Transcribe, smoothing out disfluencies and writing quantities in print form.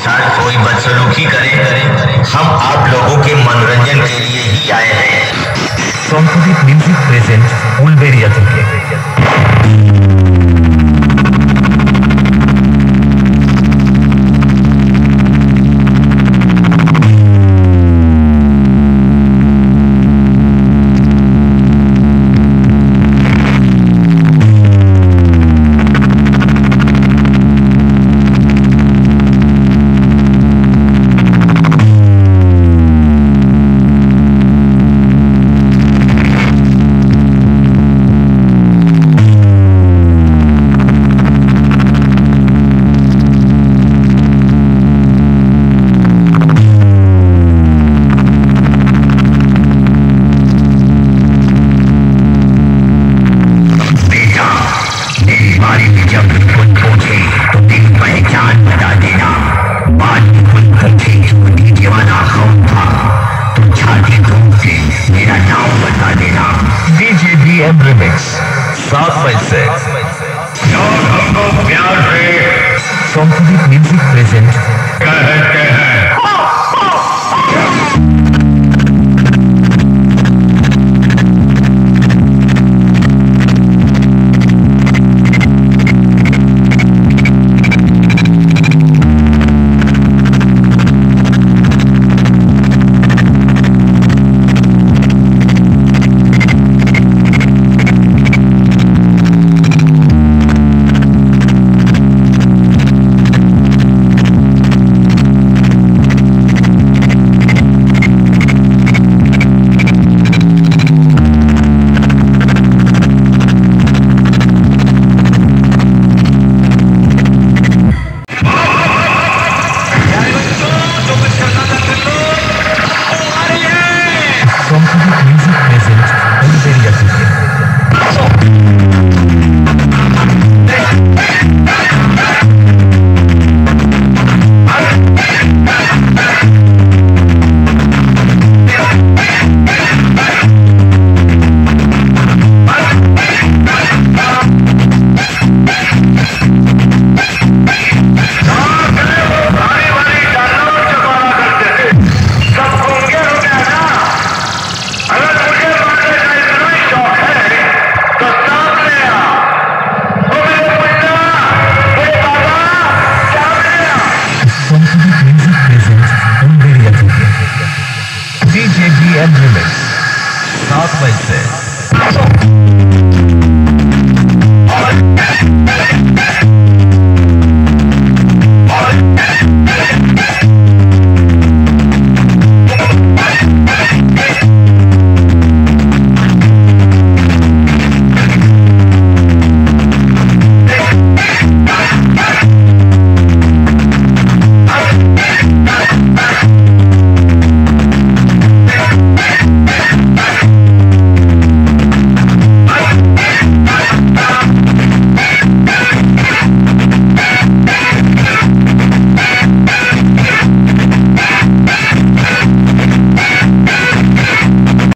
साथ कोई बदसलूकी करे, हम आप लोगों के मनोरंजन के लिए ही आए हैं। संप्रदीप म्यूजिक प्रेजेंट उलबेरिया থেকে। जब कोई पूछे तो तेरी पहचान बता देना। बाद में कोई पूछे कि दीवाना कौन था तो छाती ठोक के मेरा नाम बता देना। डीजे बीएम रिमिक्स 7/6 हमको प्यार से संप्रदीप म्यूजिक प्रेजेंट कहते हैं। DJ BM remix 7/6